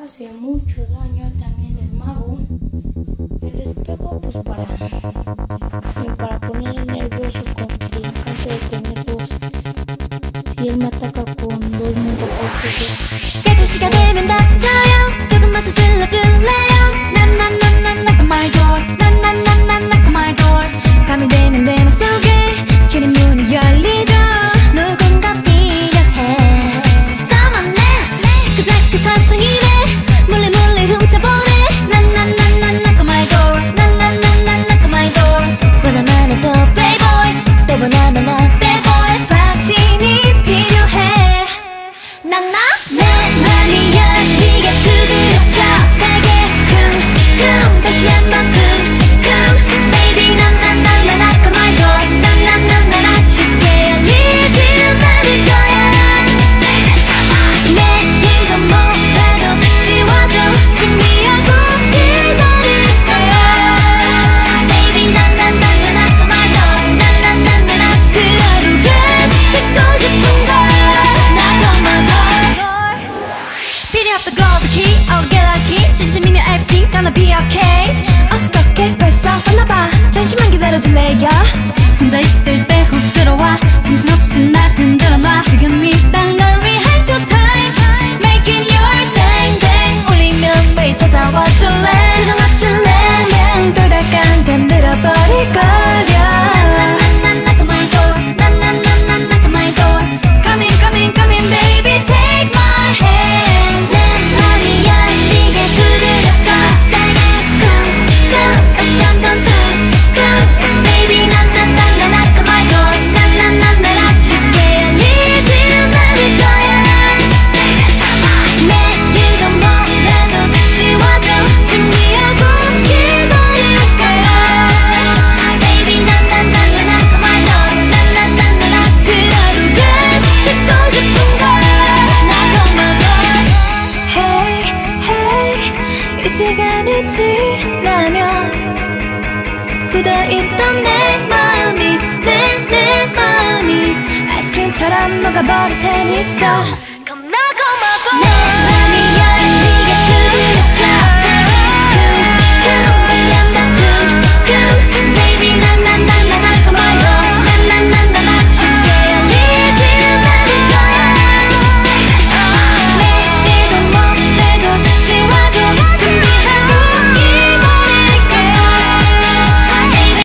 Hace mucho daño también el mago. El espejo pues para poner nervioso con que en caso de tener dos, si él me ataca con dos mundos. 12시가 되면 닥쳐요. 조금만 서둘러줄래요. 난난난난 knock on my door. 난난난난 knock on my door. 밤이 되면 내 맘속에 주린 문이 열리죠. 누군가 필요해. Someone else. 자꾸 사승이네. 몰래 몰래 훔쳐보네. 난난난난 knock on my door. 난난난난 knock on my door. 원하면 해도 playboy. 또 원하면 나 bad boy. 확신이 필요해. 난 나. 맘이 열리게 두드려줘. 세게 쿵쿵 다시 한번 쿵쿵. Baby 난 knock on my door. 난 아쉽게 열리지 않을 거야. 내일도 뭐라도 다시 와줘. 준비하고 기다릴 거야. Baby 난 knock on my door. 난 그 하루가 듣고 싶은 거야. Knock on my door. 필요 없어 gold key, oh get lucky. 진심이면 everything's gonna be okay. 어떻게 벌써 왔나봐. 잠시만 기다려줄래요. 혼자 있을 때 훅 들어와. 정신없이 날 흔들어놔. 지금 이 딱 널 위한 showtime. Making your same day. 울리면 매일 찾아와 줄래. 세상 맞출래. 그냥 돌아간 잠들어 버릴 거려. knock on my door. knock on my door. Come in baby take my hand. 내 맘이 열리게 두드려줘. 세게 쿵쿵 다시 한번 쿵쿵. Baby knock on my door. 난 아쉽게 열리지 않을 거야. 내일도 뭐라도 다시 와줘. 준비하고 기다릴 거야. Baby knock on my door. 그 하루가 듣고 싶은 거야. Knock on my door. Hey hey 이 시간이 지나면 굳어있던 내 마음이 내 마음이 아이스크림처럼 녹아버릴 테니까.